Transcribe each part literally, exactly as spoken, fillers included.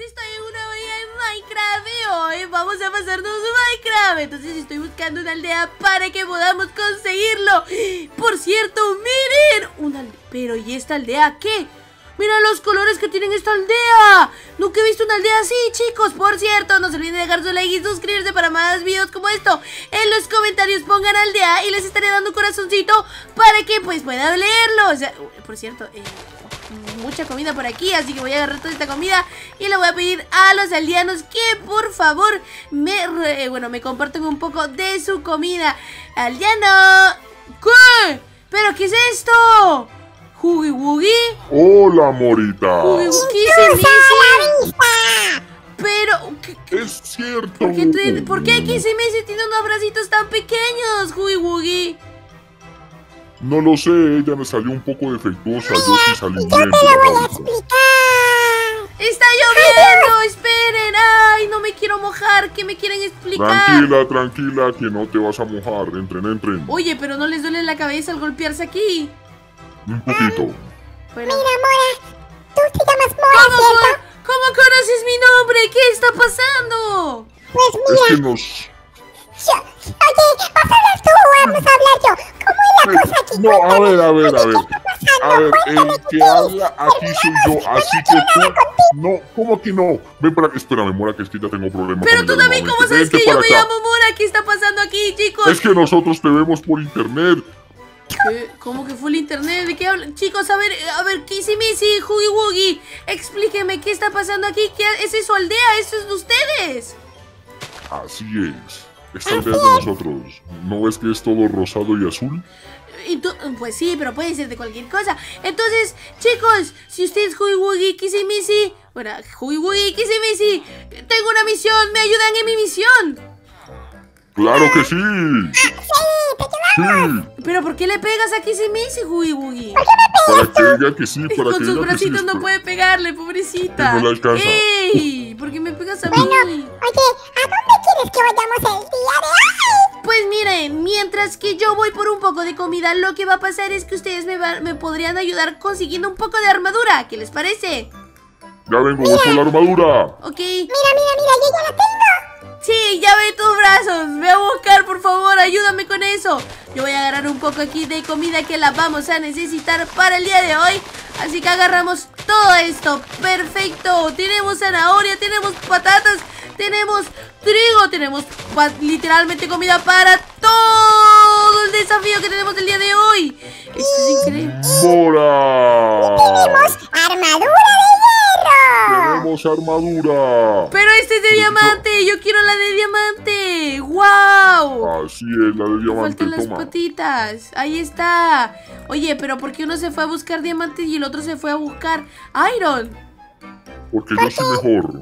estoy en una día en Minecraft y hoy vamos a pasarnos Minecraft. Entonces estoy buscando una aldea para que podamos conseguirlo. Por cierto, miren, una aldea. Pero ¿y esta aldea qué? Mira los colores que tiene esta aldea. Nunca he visto una aldea así, chicos. Por cierto, no se olviden de dejar su like y suscribirse para más videos como esto. En los comentarios pongan aldea y les estaré dando un corazoncito para que pues puedan leerlo. O sea, por cierto, eh, mucha comida por aquí, así que voy a agarrar toda esta comida y le voy a pedir a los aldeanos que por favor me, eh, bueno, me compartan un poco de su comida. Aldeano. ¿Qué? ¿Pero qué es esto? Huggy Wuggy. Hola, Morita. Huggy Wuggy, pero ¿qué, qué? Es cierto. ¿Por qué, te, ¿por qué Kissy Missy tiene unos bracitos tan pequeños, Huggy Wuggy? No lo sé, ella me salió un poco defectuosa. Yo sí salí bien. Yo te lo voy a explicar. ¡Está lloviendo! ¡Esperen! ¡Ay, no me quiero mojar! ¿Qué me quieren explicar? Tranquila, tranquila, que no te vas a mojar. Entren, entren. Oye, pero ¿no les duele la cabeza al golpearse aquí? Un poquito. Bueno. Mira, Mora, tú te llamas Mora, ¿Cómo, ¿cierto? ¿Cómo conoces mi nombre? ¿Qué está pasando? Pues Es mira, que nos... yo, oye, vas a hablar tú o vamos a hablar yo. ¿Cómo es la cosa aquí? No, a Cuéntame. ver, a ver, a Oye, ver. ¿qué está pasando? A ver, Cuéntame el qué que quieres. habla aquí soy yo, así que tú... No, ¿cómo que no? Ven para acá, espérame, Mora, que es que ya tengo problemas. Pero con tú el también, ¿cómo momento. sabes Vente que yo para me acá. llamo Mora? ¿Qué está pasando aquí, chicos? Es que nosotros te vemos por internet. ¿Qué? ¿Cómo que fue el internet? ¿De qué hablan? Chicos, a ver, a ver, Kissy Missy, Huggy Wuggy, explíqueme qué está pasando aquí. ¿Qué es eso, aldea? ¿Eso es de ustedes? Así es. Esta aldea es de nosotros. ¿No ves que es todo rosado y azul? Y tú- pues sí, pero puede ser de cualquier cosa. Entonces, chicos, si ustedes Huggy Wuggy, Kissy Missy, bueno, Huggy Wuggy, Kissy Missy, tengo una misión, ¿me ayudan en mi misión? ¡Claro que sí! Sí, te llevamos. ¡Sí! ¿Pero por qué le pegas a Kissy Missy, Huggy Wuggy? Para que diga que sí, para Con que sus diga que sí. bracitos no puede pegarle, pobrecita. Que no le alcanza. ¡Ey! ¿Por qué me pegas a mí? Bueno, oye, ¿a dónde quieres que vayamos el día de hoy? Pues miren, mientras que yo voy por un poco de comida, lo que va a pasar es que ustedes me, va- me podrían ayudar consiguiendo un poco de armadura. ¿Qué les parece? Ya vengo, busco la armadura. Ok. Mira, mira, mira, yo ya la tengo. Sí, ya ve tus brazos. Ve a buscar, por favor, ayúdame con eso. Yo voy a agarrar un poco aquí de comida que la vamos a necesitar para el día de hoy. Así que agarramos todo esto. Perfecto. Tenemos zanahoria, tenemos patatas, tenemos trigo, tenemos pa- literalmente comida para todo el desafío que tenemos el día de hoy. Esto es increíble. ¡Mora! Tenemos armadura de hierro. Tenemos armadura. Pero este es de diamante. Yo quiero la de diamante. ¡Wow! Así es, la de diamante, Faltan las toma. patitas. Ahí está. Oye, pero ¿por qué uno se fue a buscar diamantes y el otro se fue a buscar iron? Porque yo soy mejor.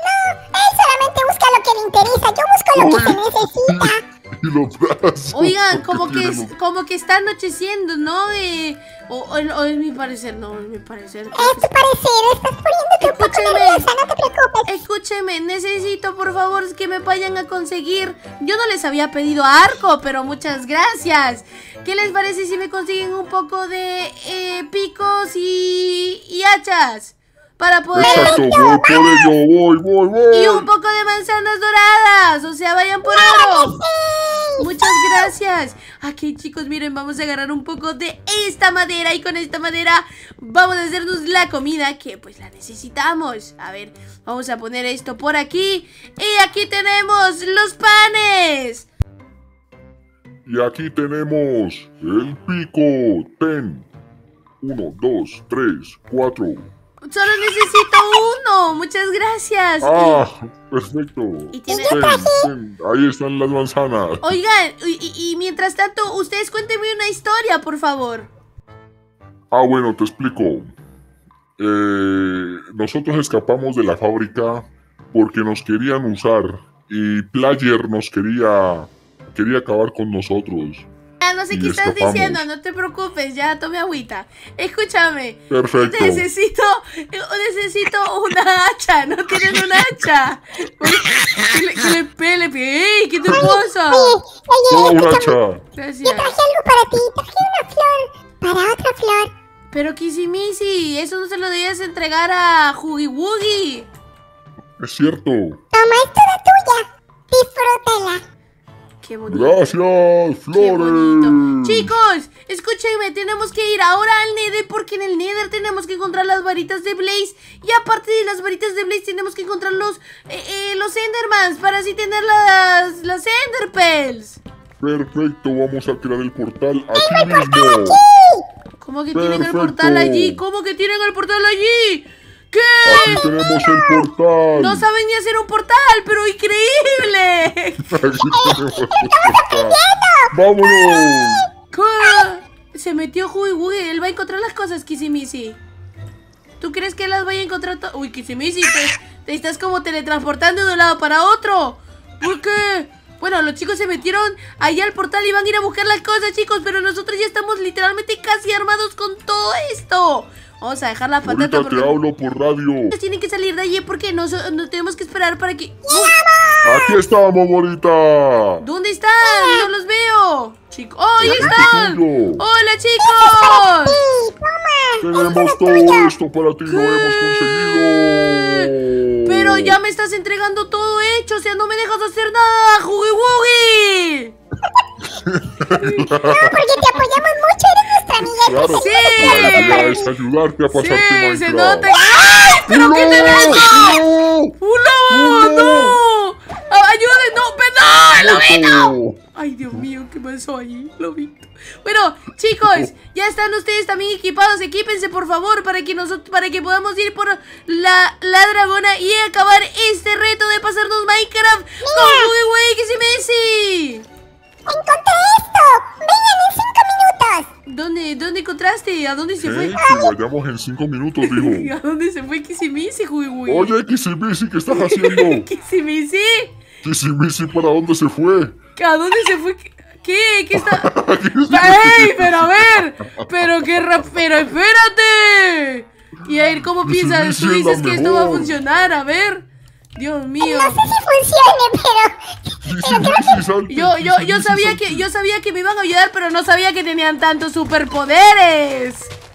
Él solamente busca lo que le interesa. Yo busco lo que se necesita. Y los brazos. Oigan, como que, tienen es, como que está anocheciendo, ¿no? Eh, o, o, o es mi parecer, no, es mi parecer. Es tu parecer, estás poniéndote un poco Escúchame. nerviosa, no te preocupes. Escúcheme, necesito por favor que me vayan a conseguir. Yo no les había pedido arco, pero muchas gracias. ¿Qué les parece si me consiguen un poco de eh, picos y, y hachas? Para poder... Exacto, voy por ello, voy, voy, voy. Y un poco de manzanas doradas. O sea, vayan por oro. Muchas gracias. Aquí, chicos, miren, vamos a agarrar un poco de esta madera. Y con esta madera vamos a hacernos la comida que pues la necesitamos. A ver, vamos a poner esto por aquí. Y aquí tenemos los panes. Y aquí tenemos el pico. Ten. Uno, dos, tres, cuatro. Solo necesito uno. Muchas gracias. Ah, perfecto. Y tiene... Ten, ten. Ahí están las manzanas. Oigan, y, y- y mientras tanto, ustedes cuéntenme una historia, por favor. Ah, bueno, te explico. Eh, nosotros escapamos de la fábrica porque nos querían usar y Player nos quería quería acabar con nosotros. Ah, no sé Y qué estás escapamos. diciendo, no te preocupes, ya tomé agüita. Escúchame. Perfecto. Necesito, necesito una hacha, ¿no tienes una hacha? Que le, que le pele, ¡ey! ¿Qué te pasa? Oye, Toma oye, un escúchame. hacha. Gracias. Yo traje algo para ti. Traje una flor para otra flor. Pero Kissy Missy, eso no se lo debías entregar a Huggy Wuggy. Es cierto. Toma, es toda tuya. Disfrútala. Qué bonito. Gracias, Qué bonito. Flores. Chicos, escúchenme, tenemos que ir ahora al Nether porque en el Nether tenemos que encontrar las varitas de Blaze. Y aparte de las varitas de Blaze tenemos que encontrar los, eh, eh, los Endermans para así tener las, las Enderpearls. Perfecto, vamos a crear el portal aquí mismo. ¿Cómo que tienen el Perfecto. portal allí? ¿Cómo que tienen el portal allí? ¿Qué? Aquí tenemos el portal. No saben ni hacer un portal, pero increíble. Aquí tenemos el portal. ¡Vámonos! ¿Qué? Se metió Huey Wuey, él va a encontrar las cosas, Kisimisi. ¿Tú crees que él las vaya a encontrar? Uy, Kisimisi, te, te estás como teletransportando de un lado para otro. ¿Por qué? Bueno, los chicos se metieron allá al portal y van a ir a buscar las cosas, chicos. Pero nosotros ya estamos literalmente casi armados con todo esto. Vamos a dejar la patata Ahorita te porque hablo por radio. ellos tienen que salir de allí porque no, so- no tenemos que esperar para que... Aquí estamos, bonita. ¿Dónde están? No los veo. Chicos, ¡oh, ahí Este están! tuyo. ¡Hola, chicos! Sí, toma. Tenemos todo esto para ti, lo hemos conseguido. Pero ya me estás entregando todo hecho, o sea, no me dejas hacer nada, Huggy Wuggy. No, porque te apoyamos mucho, eres nuestra amiga. y Claro, pues Sí. la idea es ayudarte a pasarte Sí, Minecraft. se nota. ¡Ay, pero qué tenés! ¡No! ¡Un lobo! ¡No! ¡Ayuden! ¡No! ¡Perdón! ¡Lobito! Ay, Dios mío, ¿qué pasó ahí? Lobito. Bueno, chicos, ya están ustedes también equipados. Equípense, por favor, para que nosotros, para que podamos ir por la, la dragona y acabar este reto de pasarnos Minecraft con Huggy Wuggy Kisimisi. Encontré esto. Vengan en cinco minutos. ¿Dónde, ¿Dónde encontraste? ¿A dónde se ¿Qué? fue? Que vayamos en cinco minutos, dijo. ¿A dónde se fue Kisimisi, Huggy Wuggy? Oye, Kisimisi, ¿qué estás haciendo? Kisimisi, Kisimisi, ¿para dónde se fue? ¿a dónde se fue? ¿Qué? ¿Qué está? Kisimisi. ¡Ey! Pero a ver, pero qué ra... pero espérate. Y a ver, ¿cómo piensas? Kisimisi Tú es la dices que esto va a mejor. funcionar, a ver. Dios mío. No sé si funcione, pero... Kisimisi, salte, Yo, yo, yo Kisimisi, sabía salte. que, yo sabía que me iban a ayudar, pero no sabía que tenían tantos superpoderes.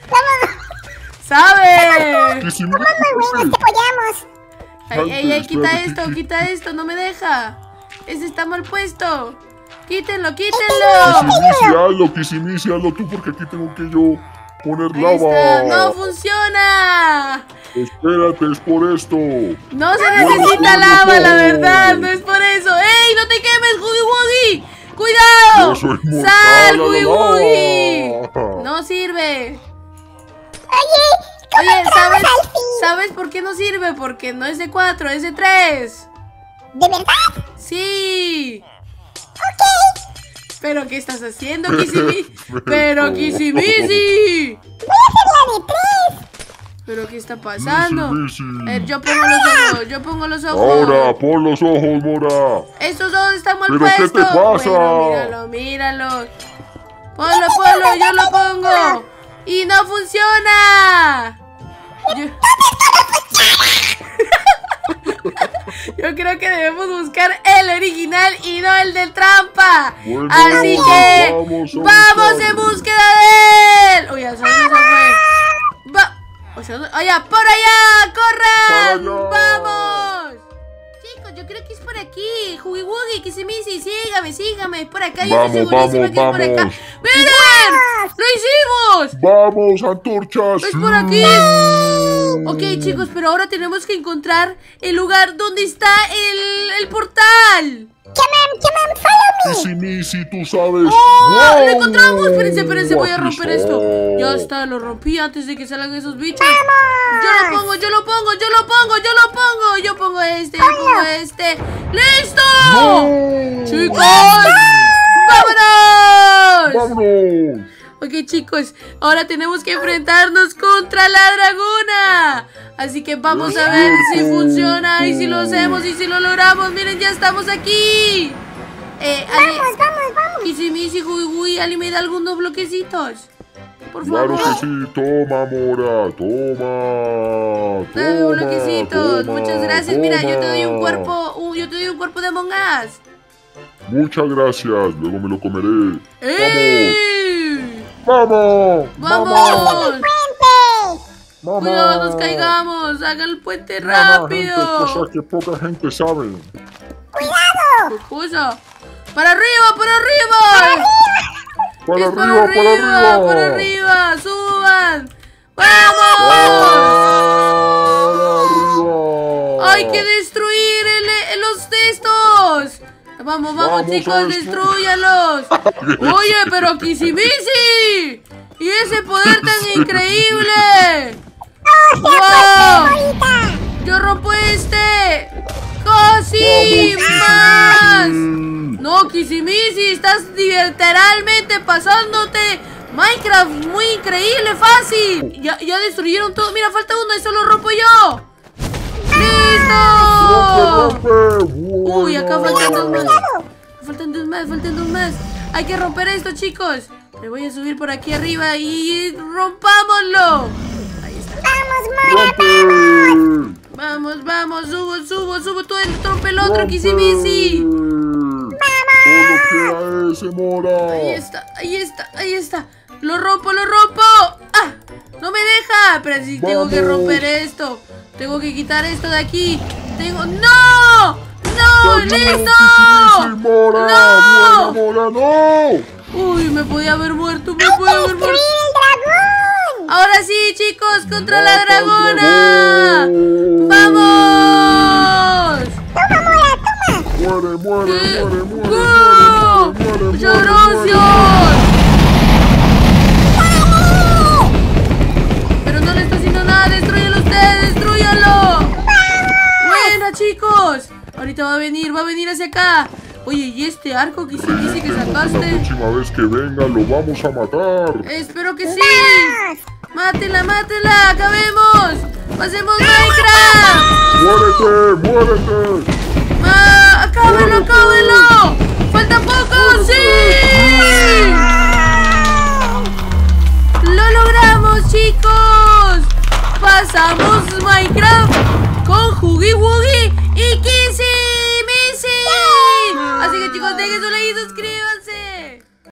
¿Sabes? Kisimisi, Muy buenos, te apoyamos. Ay, ay, ay, quita Espérate, esto, Kiki. quita esto, no me deja. Ese está mal puesto. Quítenlo, quítenlo. Kisimisi, hazlo, Kisimisi, hazlo tú, porque aquí tengo que yo poner Ahí está. lava. No funciona. Espérate, es por esto. No se necesita lava, la verdad, no es por eso. ¡Ey, no te quemes, Huggy Wuggy! ¡Cuidado! Yo soy mortal ¡Sal, a la Huggy lava. Wuggy! No sirve. Oye, ¿cómo Oye, entramos ¿sabes, al fin? ¿sabes por qué no sirve? Porque no es de cuatro, es de tres. ¿De verdad? Sí. Ok. ¿Pero qué estás haciendo, Kisimisi? ¡Pero Kisimisi! Voy a hacer la de tres. ¿Pero qué está pasando? Kisimisi. Eh, yo pongo los ojos, yo pongo los ojos. Ahora, pon los ojos, Mora. Estos dos están mal ¿Pero puestos. qué te pasa? Bueno, míralo, míralo. Ponlo, ponlo, yo lo pongo. Y no funciona. Yo... Yo creo que debemos buscar el original y no el de trampa. Bueno, Así que vamos a vamos buscarlo. en búsqueda de él. Uy, ¿a dónde se fue? Va. O sea, allá, por allá, corran. Para allá. Vamos. Chicos, yo creo que es por aquí. Huggy Wuggy, Kisimisi, sígame, sígame. Es por acá, yo Vamos, estoy segurísima vamos, que es por acá. vamos. ¡Miren! ¡Lo hicimos! Vamos, antorchas. ¡Es por aquí! Ok, chicos, pero ahora tenemos que encontrar el lugar donde está el, el portal. Come on, come on, follow me. Kisimisi, tú sabes. ¡Oh! ¡Wow! ¡Lo encontramos! Espérense, espérense, voy a Aquí romper está. esto. Ya está, lo rompí antes de que salgan esos bichos. Yo lo pongo, yo lo pongo, yo lo pongo, yo lo pongo. Yo pongo este, yo pongo este. ¡Listo! ¡No! ¡Chicos! ¡Vámonos! ¡Vámonos! Ok, chicos, ahora tenemos que enfrentarnos contra la dragona. Así que vamos a ver si funciona y si lo hacemos y si lo logramos. Miren, ya estamos aquí. Eh, Ale, Vamos, vamos, vamos. Kisimisi, Huggy Wuggy, Ali, me da algunos bloquecitos. Por Claro favor. que sí, toma, Mora, toma. Dame Toma, bloquecitos. toma, Muchas gracias. Mira, yo te doy un toma. cuerpo, uh, yo te doy un cuerpo de Among Us. Muchas gracias, luego me lo comeré. ¡Eh! ¡Vamos! ¡Vamos! ¡Puente! Mamá. Cuidado, nos caigamos. Hagan el puente Nada, rápido. gente, cosa que poca gente sabe. ¡Cuidado! ¿Qué cosa? ¡Para arriba, para arriba! Para Es arriba, para arriba. para arriba, suban. ¡Vamos! Para arriba. Hay que destruir el- los textos. Vamos, vamos, Vamos chicos, a destru- destruyanlos. Oye, pero Kisimisi. Y ese poder tan increíble. ¡Wow! Yo rompo este. ¡Casi más! No, Kisimisi, estás literalmente pasándote Minecraft muy increíble, fácil. Ya, ya destruyeron todo. Mira, falta uno, eso lo rompo yo. ¡Listo! Rompe, rompe. Uy, acá Bueno. faltan dos más. Faltan dos más, faltan dos más. Hay que romper esto, chicos. Me voy a subir por aquí arriba y rompámoslo. Ahí está. Rompe. Vamos, vamos, subo, subo, subo. Todo el trompe el otro, Kisimisi. Todo queda ese mora. Ahí está, ahí está, ahí está. Lo rompo, lo rompo. ¡Ah! No me deja. Pero sí tengo que Vamos. romper esto. Tengo que quitar esto de aquí. Tengo. ¡No! ¡No! ¡Listo! Sí, mora. ¡No! Buena, mora, no. Uy, me podía haber muerto, me podía haber muerto. ¡Destruir el dragón! Ahora sí, chicos, contra la Mata al dragona. dragón. ¡Vamos! ¡Toma, Mora, toma! Muere, muere, ¿Qué? muere, muere, ¡Go! muere, muere, muere, ¡Muchas muere, gracias! Pero no le está haciendo nada, destrúyalo usted, destrúyalo. Buena, chicos. Ahorita va a venir, va a venir hacia acá. Oye, ¿y este arco que sí dice que La sacaste? próxima vez que venga lo vamos a matar. Espero que sí. ¡Vamos! Mátela, mátela, acabemos. Pasemos Minecraft. Muérete, muérete. ¡Ah! ¡Acábelo, acábelo! ¡Falta poco! ¡Sí! ¡Lo logramos, chicos! Pasamos Minecraft con Huggy Wuggy y Kissy Missy. Así que, chicos, dejen su like y suscríbanse.